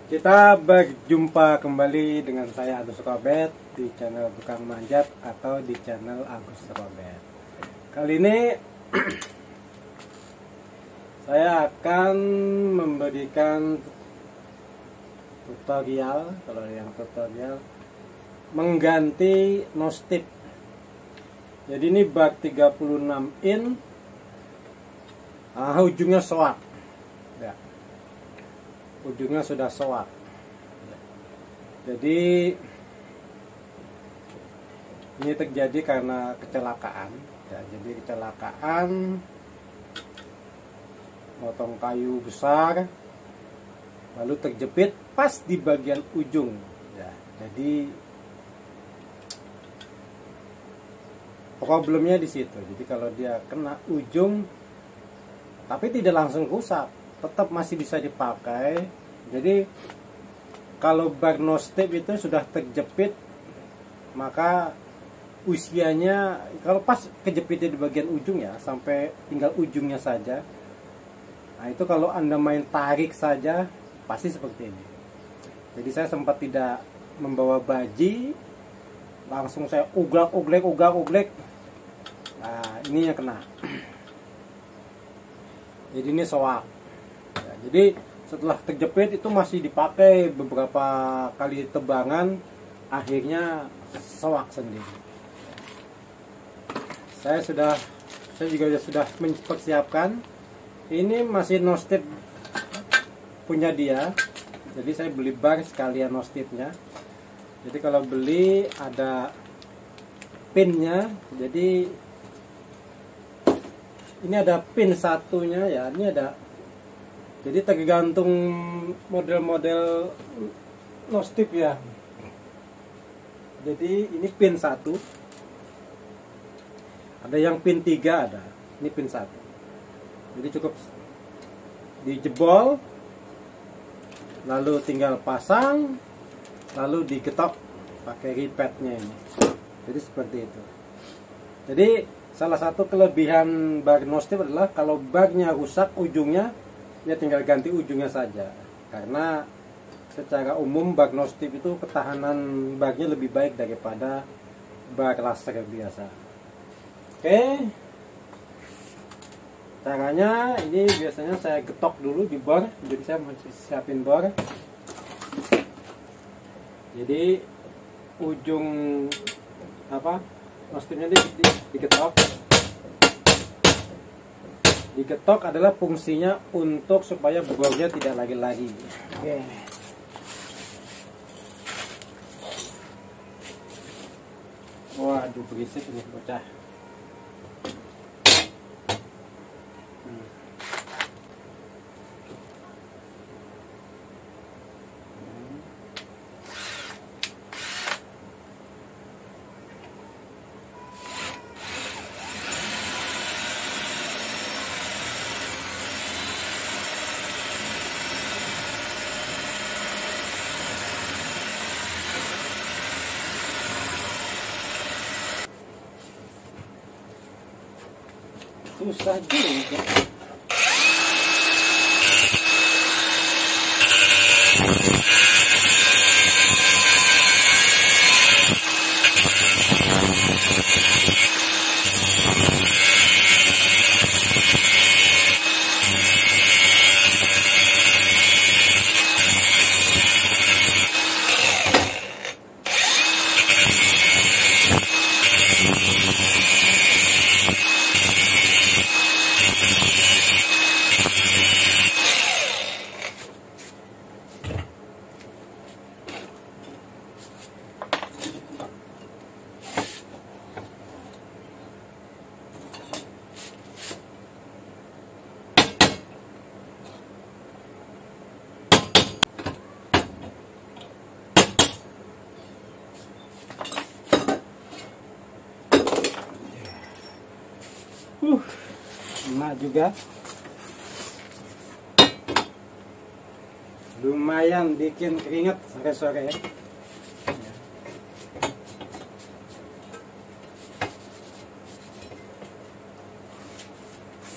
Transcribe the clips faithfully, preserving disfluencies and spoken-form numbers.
Kita berjumpa kembali dengan saya Agus Robert di channel Tukang Manjat atau di channel Agus Robert. Kali ini saya akan memberikan tutorial, kalau yang tutorial mengganti nose tip. Jadi ini bag tiga puluh enam in, ah, ujungnya soak. Ya. Ujungnya sudah soak. Jadi ini terjadi karena kecelakaan. Ya, jadi kecelakaan motong kayu besar, lalu terjepit pas di bagian ujung. Ya, jadi problemnya di situ. Jadi kalau dia kena ujung, tapi tidak langsung rusak, tetap masih bisa dipakai. Jadi kalau bag nose tip itu sudah terjepit, maka usianya kalau pas kejepitnya di bagian ujung ya, sampai tinggal ujungnya saja. Nah itu kalau Anda main tarik saja pasti seperti ini. Jadi saya sempat tidak membawa baji, langsung saya uglak-uglek, uglak-uglek. Nah ini yang kena. Jadi ini soak. Ya, jadi setelah terjepit itu masih dipakai beberapa kali tebangan, akhirnya soak sendiri. Saya sudah, saya juga sudah mempersiapkan. Ini masih nose tip punya dia. Jadi saya beli bar sekalian nose tipnya. Jadi kalau beli ada pinnya. Jadi ini ada pin satunya ya. Ini ada. Jadi tergantung model-model nose tip ya. Jadi ini pin satu. Ada yang pin tiga ada. Ini pin satu. Jadi cukup dijebol, lalu tinggal pasang, lalu diketok pakai ripetnya ini. Jadi seperti itu. Jadi salah satu kelebihan bag nose tip adalah kalau bagnya rusak ujungnya, ya tinggal ganti ujungnya saja. Karena secara umum bag nose tip itu ketahanan bagnya lebih baik daripada bag laser biasa. Oke. Caranya ini biasanya saya getok dulu di bor. Jadi saya mau siapin bor. Jadi ujung apa nose tipnya di, di, digetok. Digetok adalah fungsinya untuk supaya bornya tidak lagi-lagi. Oke. Waduh berisik ini bocah. Susah juga. Uh, enak juga. Lumayan bikin keringat sore-sore ya.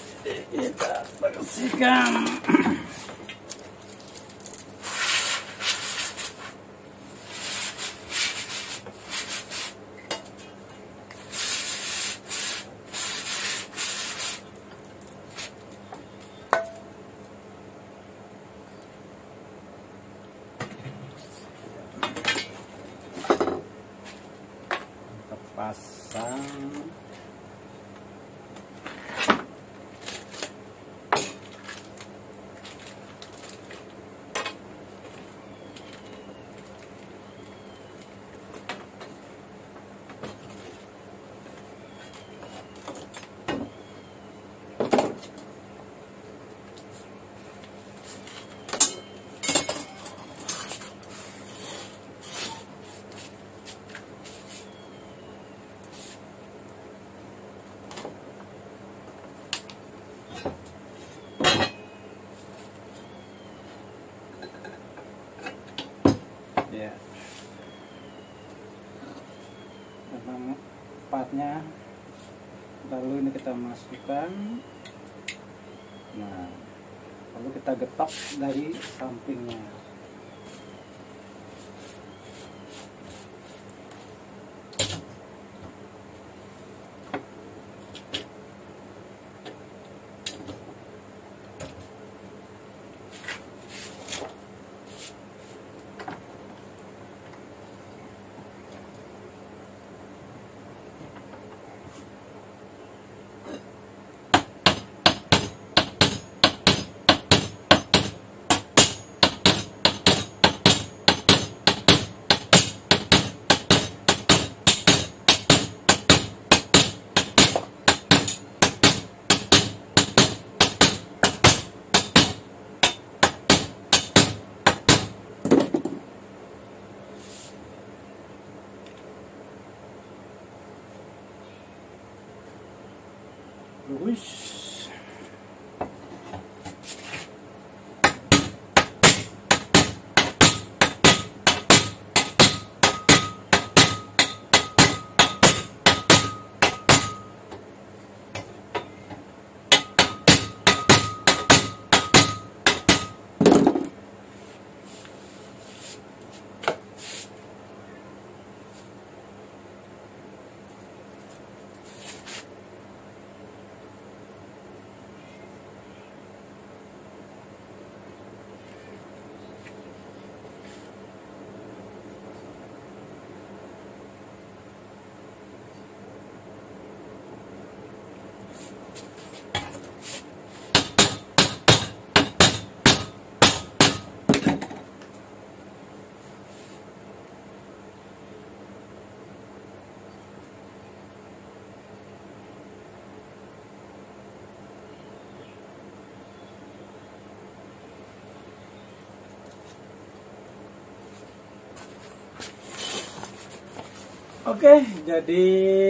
Kita bersihkan. Ya, memang empatnya. Lalu ini kita masukkan. Nah, lalu kita getok dari sampingnya. Wish. Oke, jadi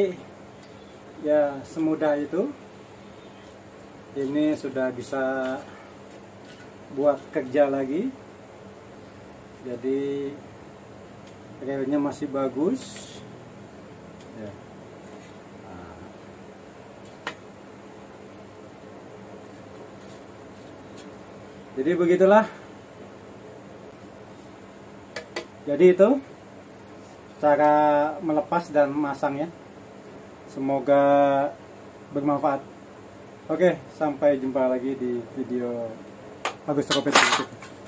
ya semudah itu. Ini sudah bisa buat kerja lagi. Jadi relnya masih bagus. Ya. Nah. Jadi begitulah. Jadi itu cara melepas dan memasangnya. Semoga bermanfaat. Oke, sampai jumpa lagi di video Agus Kopet berikutnya.